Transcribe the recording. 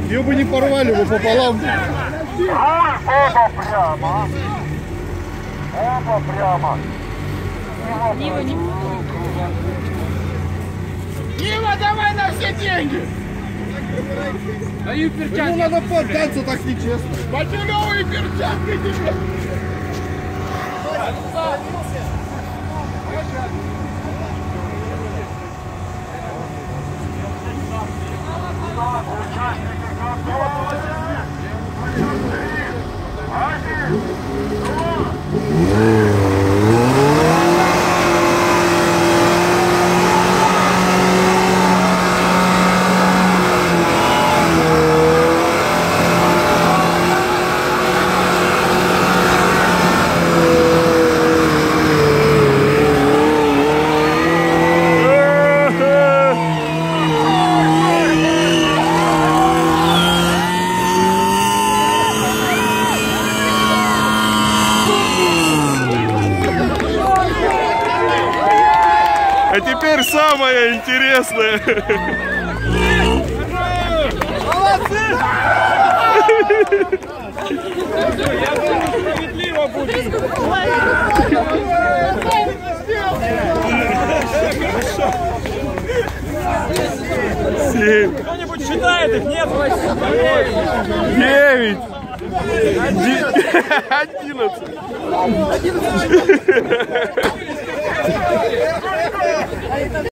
Ее бы не порвали бы пополам. Оба прямо. Оба прямо. Нива не буду. Нива, давай на все деньги! Даю перчатки. Ему надо поддаться, так нечестно. Батюлевые перчатки тебе! А теперь самое интересное. Молодцы! Я думаю, справедливо будет. Кто-нибудь считает их? Нет? 9. 11.